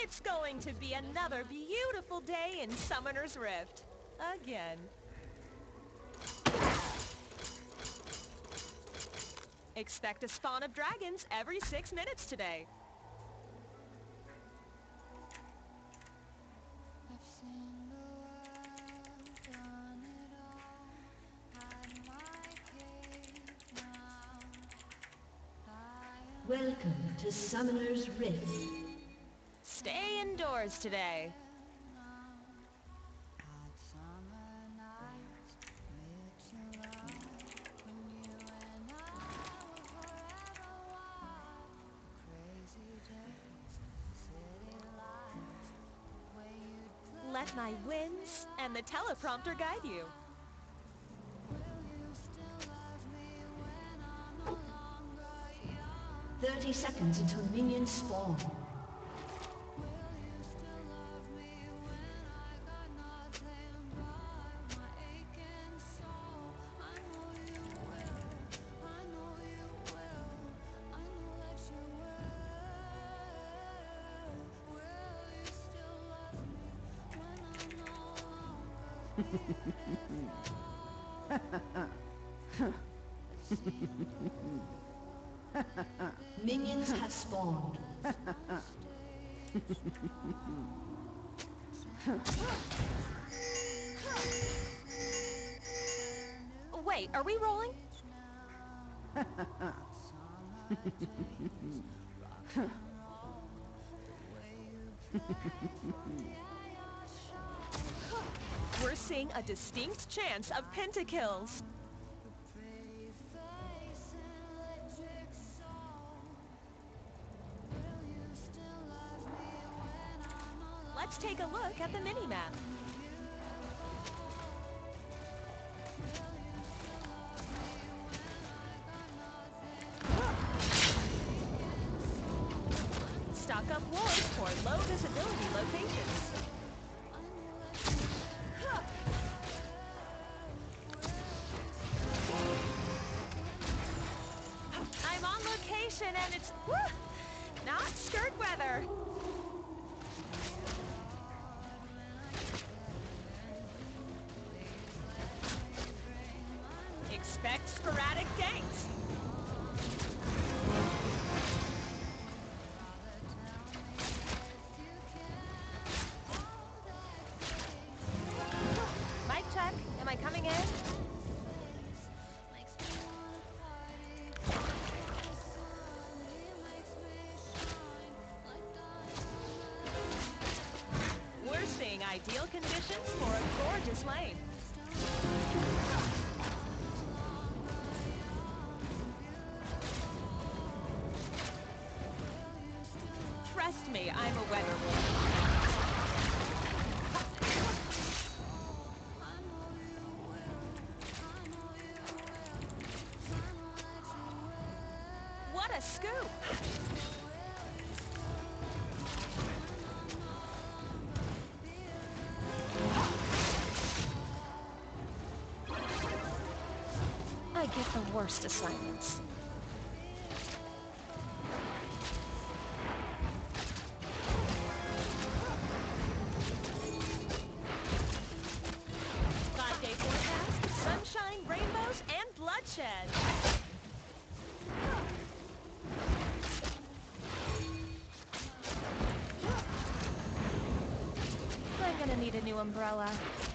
It's going to be another beautiful day in Summoner's Rift. Again. Expect a spawn of dragons every 6 minutes today. Welcome to Summoner's Rift. Stay indoors today. Let my winds and the teleprompter guide you. 30 seconds until minions spawn. Minions have spawned. Wait, are we rolling? We're seeing a distinct chance of pentakills. Let's take a look at the mini-map. Stock up wards for low visibility locations. I'm on location and it's not skirt weather. Expect sporadic ganks. Mic check. Am I coming in? We're seeing ideal conditions for a gorgeous lane. Trust me, I'm a weather woman. What a scoop! I get the worst assignments. Five-day forecast, sunshine, rainbows, and bloodshed. I'm gonna need a new umbrella.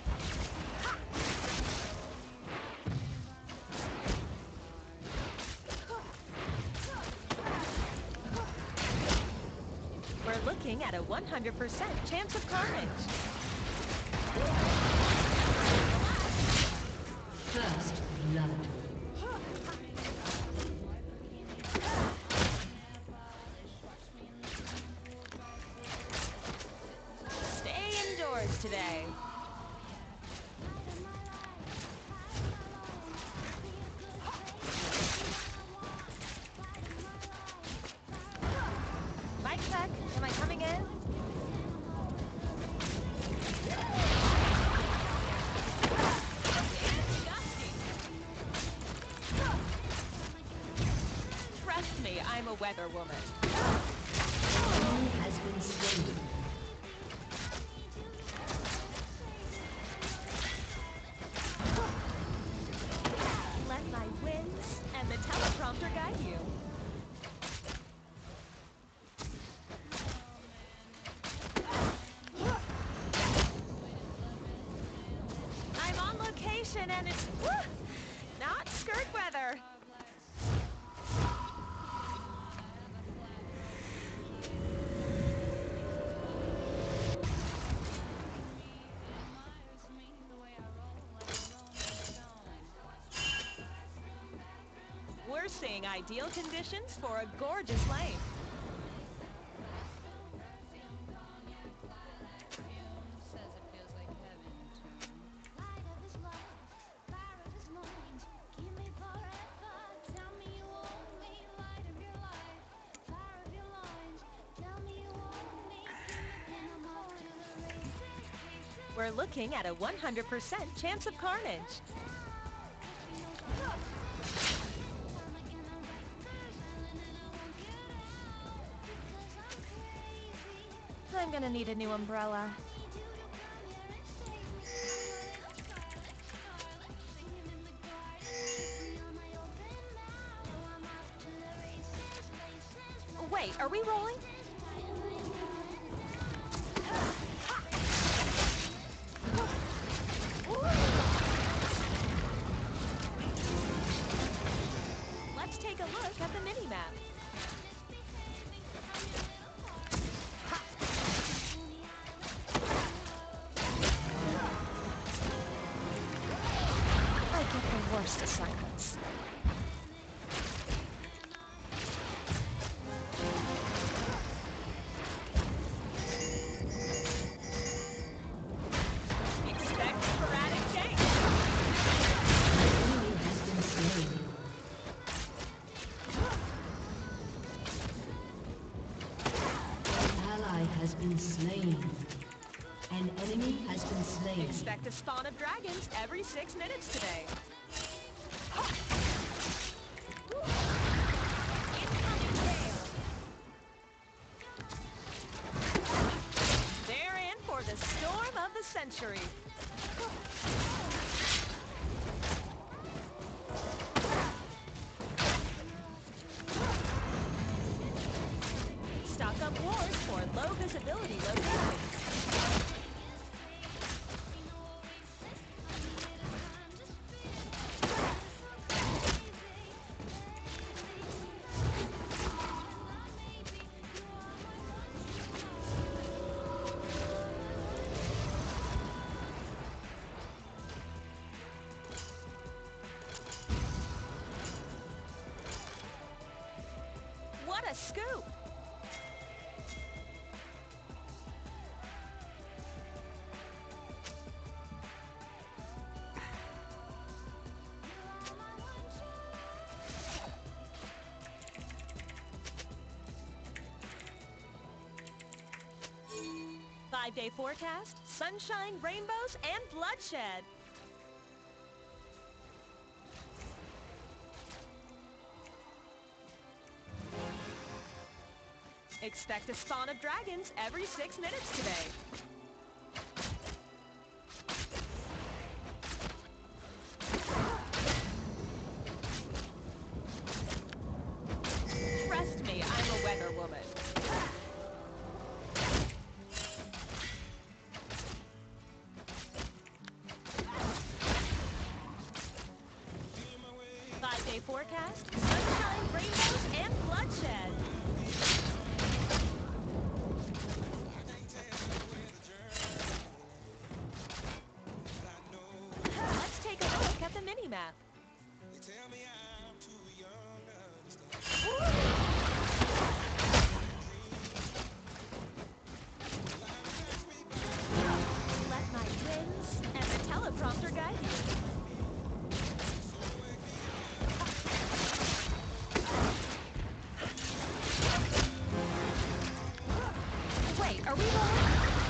We're looking at a 100% chance of carnage. First blood. Stay indoors today. Mic check. Am I coming in? Trust me, I'm a weather woman. He has been slain. teleprompter guide you. I'm on location and it's not skirt weather. We're seeing ideal conditions for a gorgeous lane. We're looking at a 100% chance of carnage. I'm gonna need a new umbrella. Wait, are we rolling? Let's take a look at the mini-map. I get the worst assignments. Expect sporadic change. Has been slain. An enemy has been slain. Expect a spawn of dragons every 6 minutes today. They're in for the storm of the century. Stock up wars for low visibility locations. What a scoop! Five-day forecast, sunshine, rainbows, and bloodshed. Expect a spawn of dragons every 6 minutes today. Trust me, I'm a weather woman. Five-day forecast, sunshine, rainbows, and bloodshed. Let's take a look at the mini-map. Let my winds and the teleprompter guide you. Wait, are we rolling?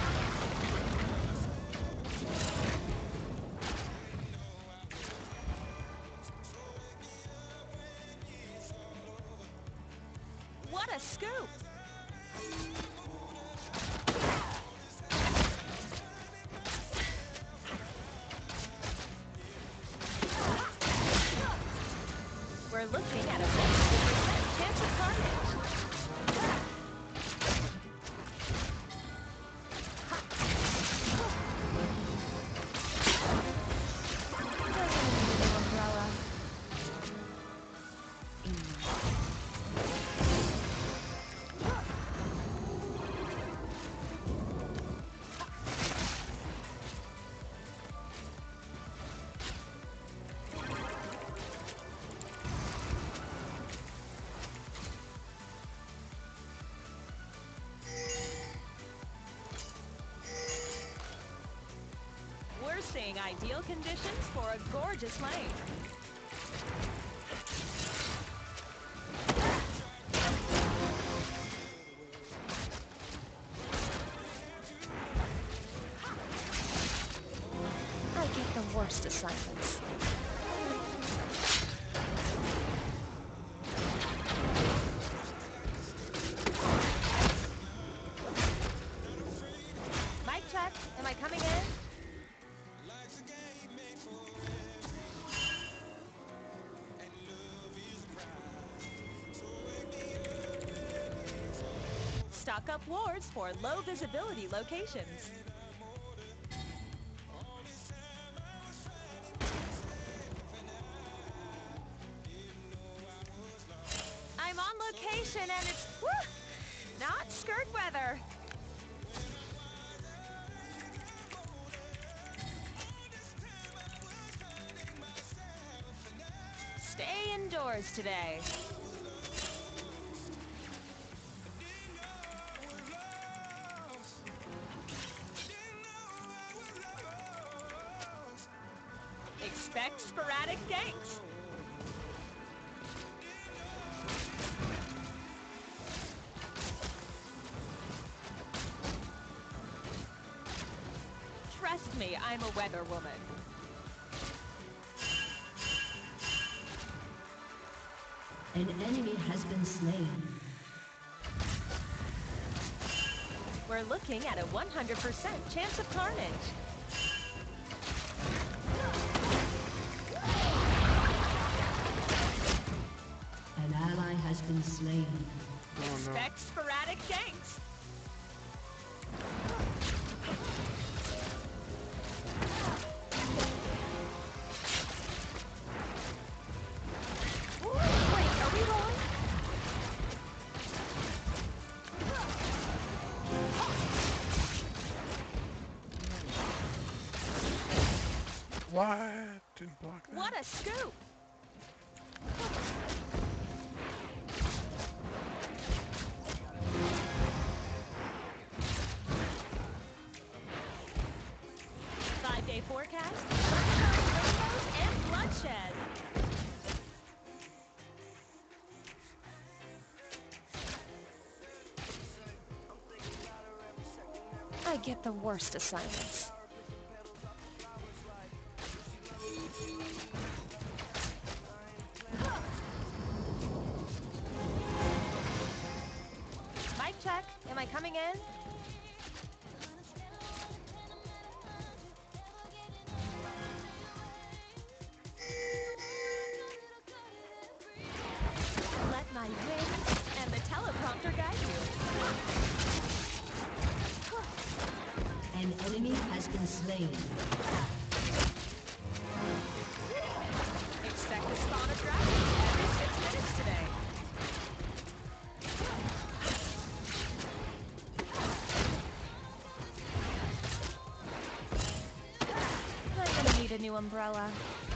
What a scoop! We're looking at a chance of carnage. Doesn't need an umbrella. We're seeing ideal conditions for a gorgeous lane. I get the worst assignments. Mic check. Am I coming in? Stock up wards for low visibility locations. I'm on location and it's not skirt weather. Stay indoors today. Expect sporadic ganks. Trust me, I'm a weather woman. An enemy has been slain. We're looking at a 100% chance of carnage. An ally has been slain. Expect sporadic ganks. Wait, are we rolling? What? Didn't block that. What a scoop! Five-day forecast, rainbows, and bloodshed. I get the worst assignments. Mic check. Am I coming in? Let my wings and the teleprompter guide you. An enemy has been slain. Expect to spawn a dragon every 6 minutes today. I'm gonna need a new umbrella.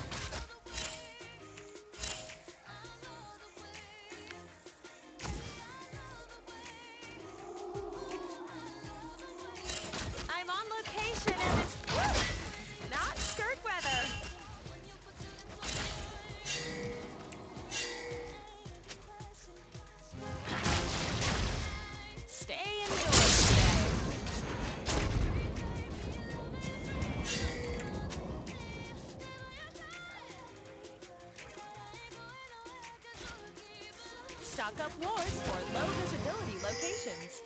I'm on location and it's not skirt weather. Stay indoors today. Stock up wards for low visibility locations.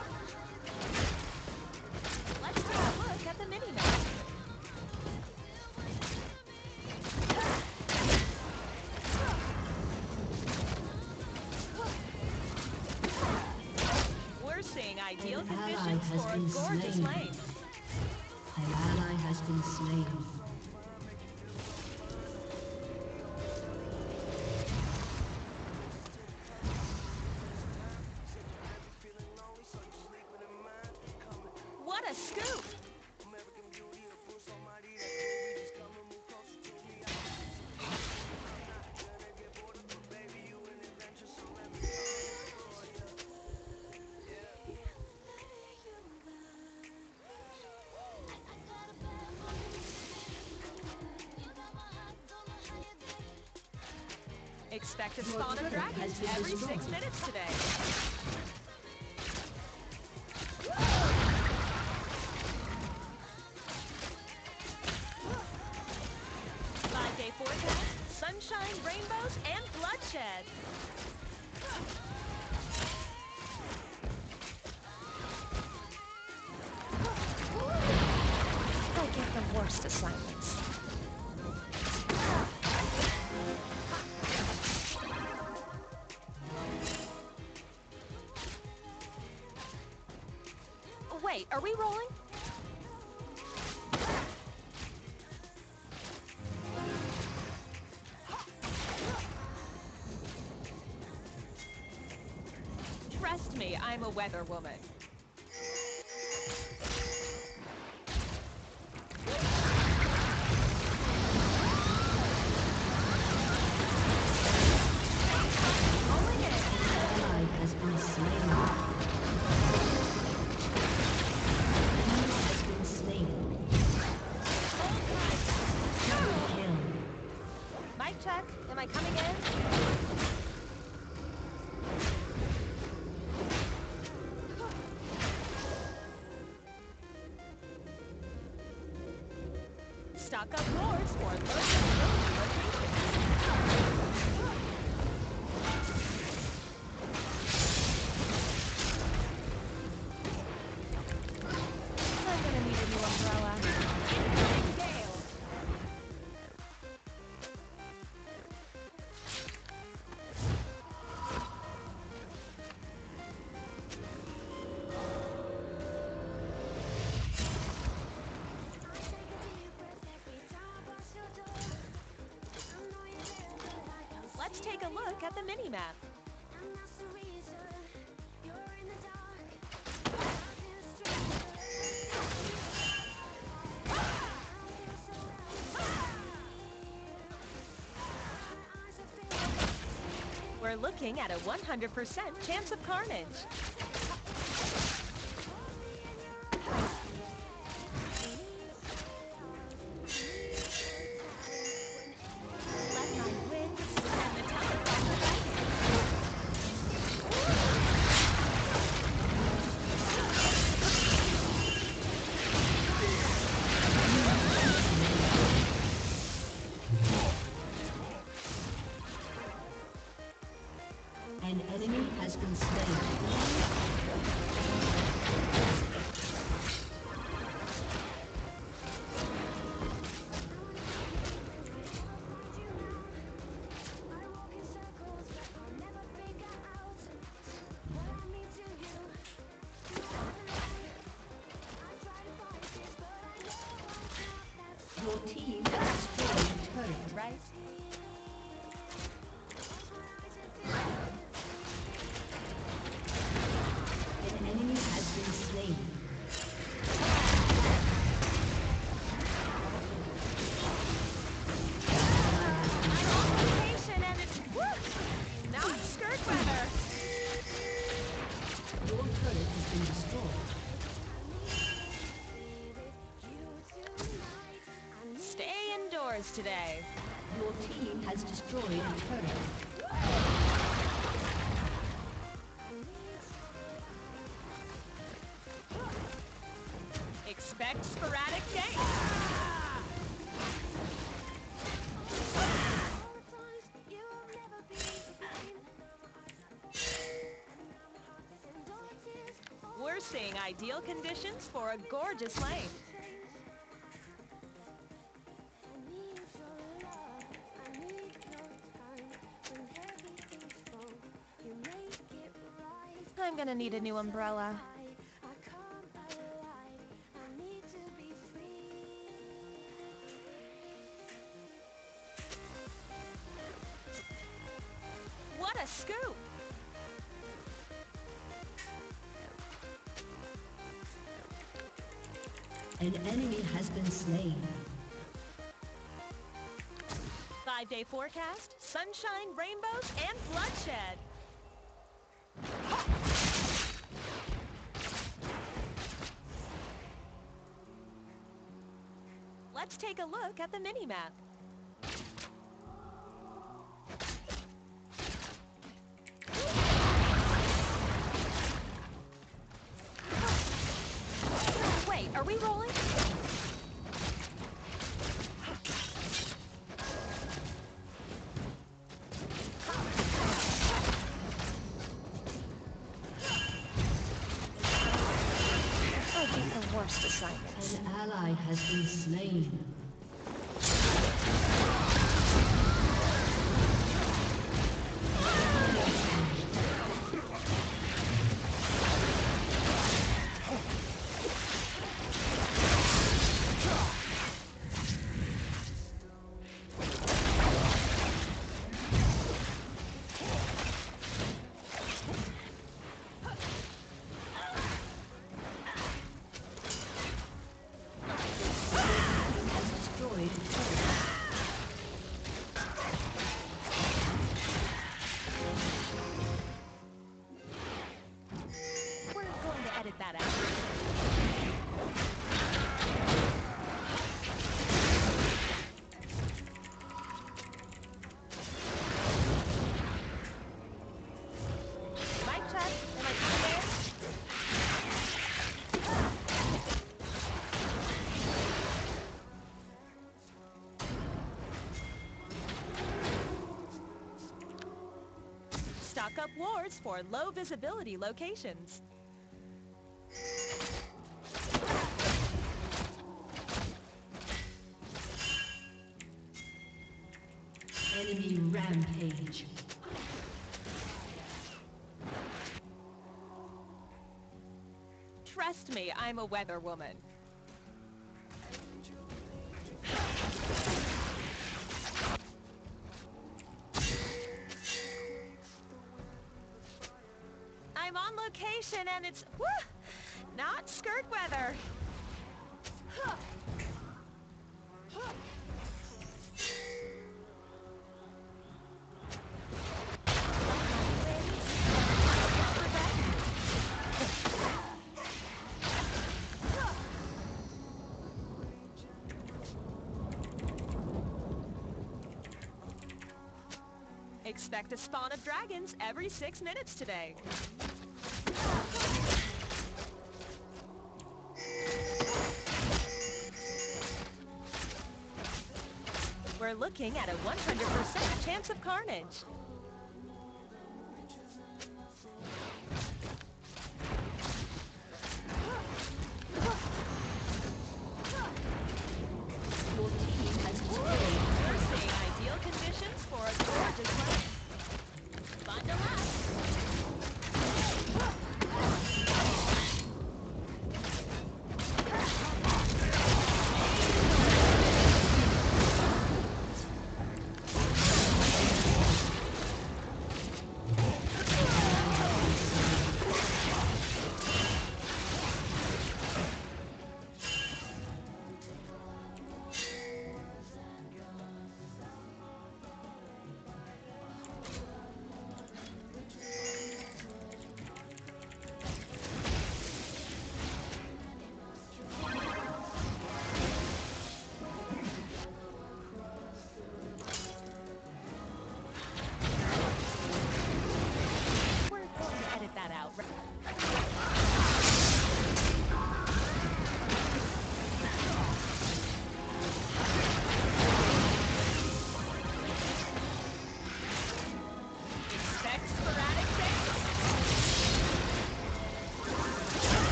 Let's take a look at the mini-map. An ally conditions has for a been gorgeous slain. lane. An ally has been slain. What a scoop! Expect a spawn of dragons every 6 minutes today. 5-day forecast, sunshine, rainbows, and bloodshed. I get the worst assignments. Wait, are we rolling? Trust me, I'm a weather woman. Mic check. Am I coming in? Stock up boards for low visibility locations. I'm gonna need a new umbrella. Big gale. Let's take a look at the mini-map. We're looking at a 100% chance of carnage. Let my winds and the teleprompter. An enemy has been slain. Your team has destroyed a turret. Right? An enemy has been slain. I'm on location and it's not skirt weather. Your turret has been destroyed. Stay indoors today. Your team has destroyed a turret. Expect sporadic games. We're seeing ideal conditions for a gorgeous lane. I'm gonna need a new umbrella. scoop. An enemy has been slain. 5-day forecast, sunshine, rainbows, and bloodshed. Let's take a look at the mini-map. Wait, are we rolling? I think the worst assignment. An ally has been slain. We're going to edit that out. Mic check. Am I coming there? Stock up wards for low visibility locations. Enemy rampage. Trust me, I'm a weather woman. I'm on location and it's not skirt weather. Expect a spawn of dragons every 6 minutes today. We're looking at a 100% chance of carnage. Your team has destroyed. We're seeing ideal conditions for a gorgeous wedding. Find a laugh.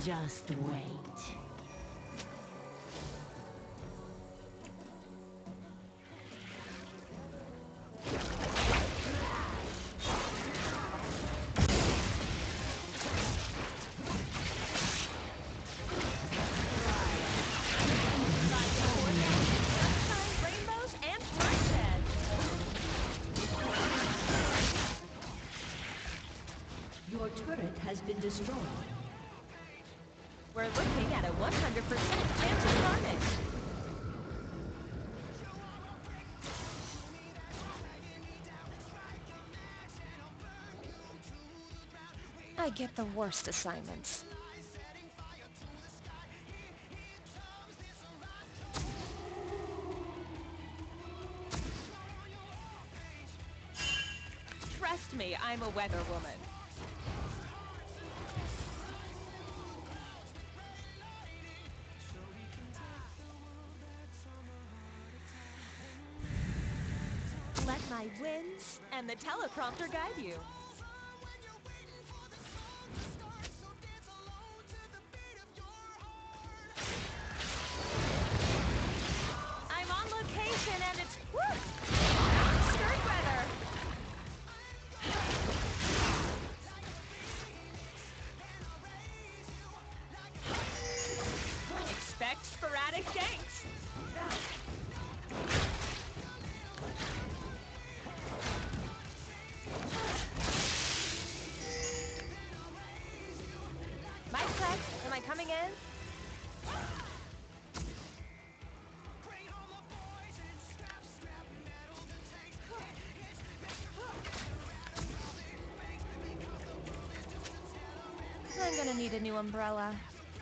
Just wait. Rainbows and bloodshed. Your turret has been destroyed. We're looking at a 100% chance of carnage. I get the worst assignments. Trust me, I'm a weather woman. Let my winds and the teleprompter guide you. I'm on location and it's not skirt weather. Expect sporadic ganks. Mic check. Am I coming in? I'm gonna need a new umbrella.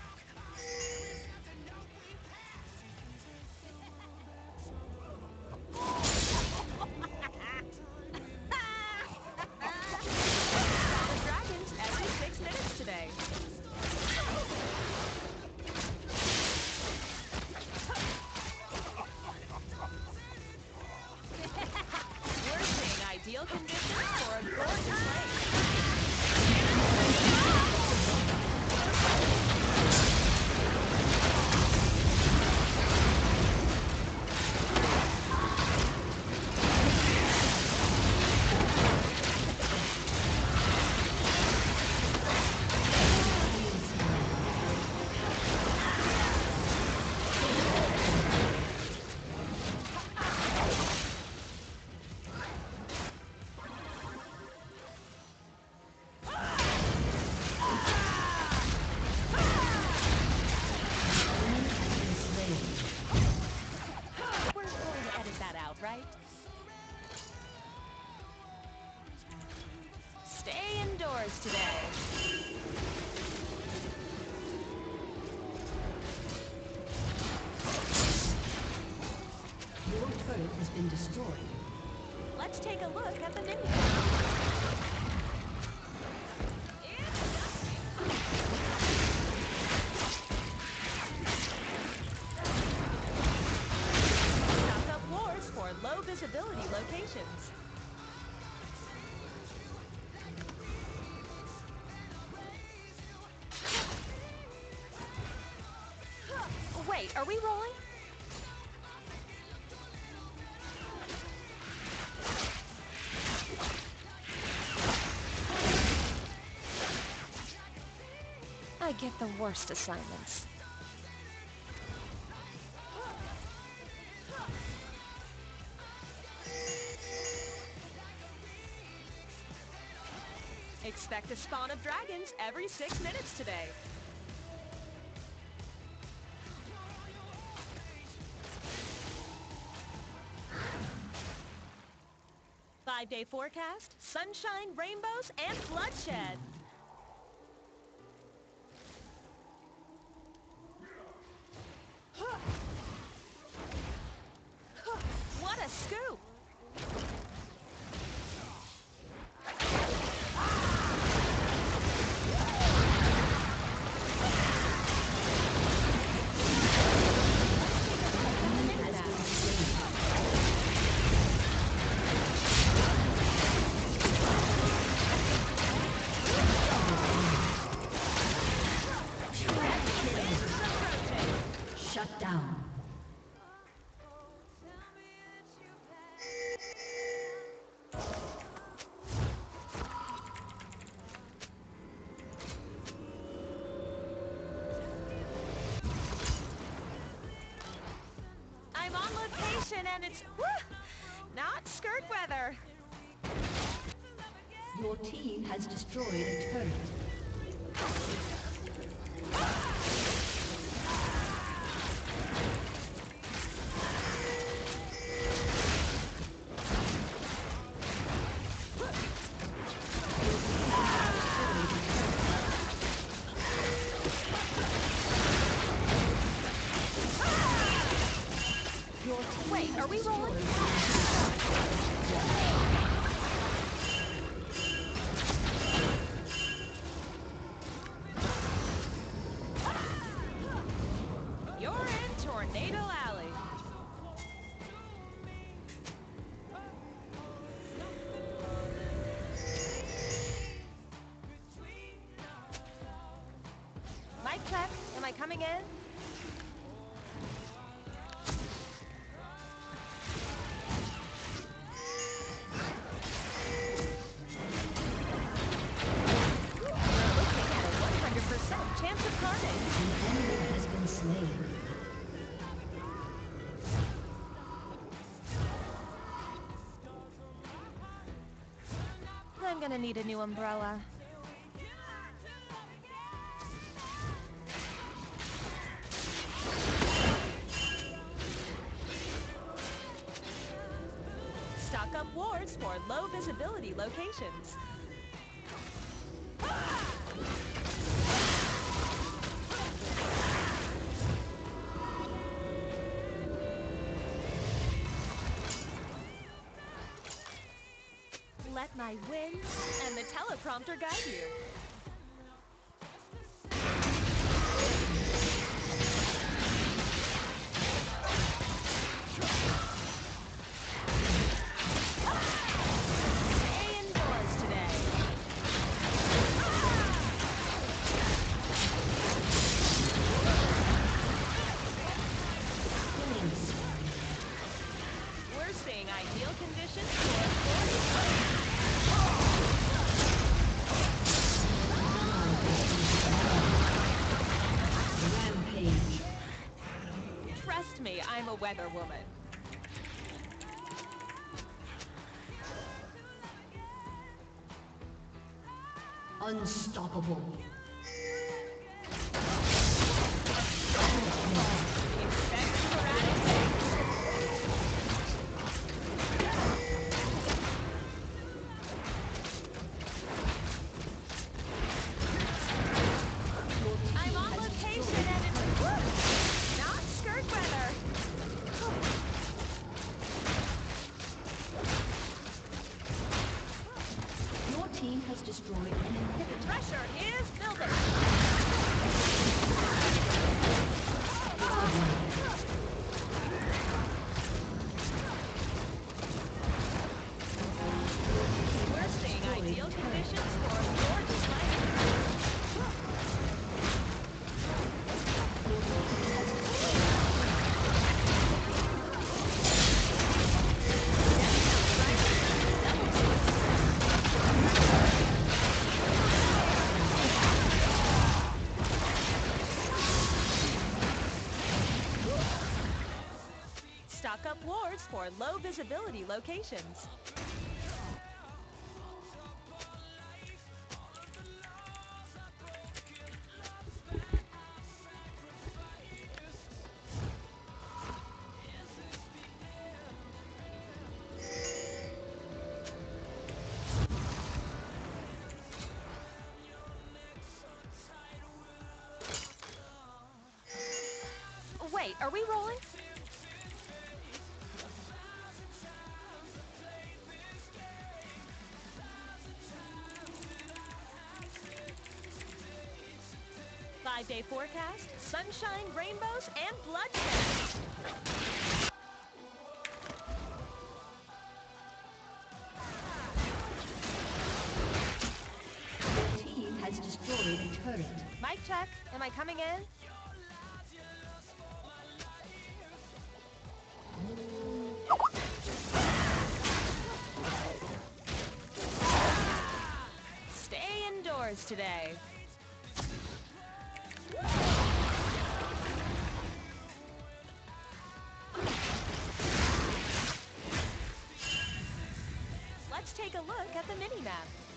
Dragons every 6 minutes today. We're seeing ideal conditions for a gorgeous race. We're going to edit that out, right? Stay indoors today. Your turret has been destroyed. Let's take a look at the menu. Stock up wars for low visibility locations. Wait, are we rolling? I get the worst assignments. Expect a spawn of dragons every 6 minutes today. Five-day forecast, sunshine, rainbows, and bloodshed. What a scoop! location and it's not skirt weather. Your team has destroyed a turret. Wait, are we rolling? You're in Tornado Alley. Mic check. Am I coming in? Chance of carnage. An enemy has been slain. I'm gonna need a new umbrella. Stock up wards for low visibility locations. Let my winds and the teleprompter guide you. Stay indoors today. We're seeing ideal conditions for Rampage. Trust me, I'm a weather woman. Unstoppable. Expect sporadic things. I'm on location and it's not skirt weather. Your team has destroyed an inhibitor. Pressure is building. We're seeing ideal conditions for gorgeous lighting. Stock up wards for low visibility locations. Wait, are we rolling? Five-day forecast, sunshine, rainbows, and bloodshed. Your team has destroyed a turret. Mic check. Am I coming in? Stay indoors today. take a look at the minimap.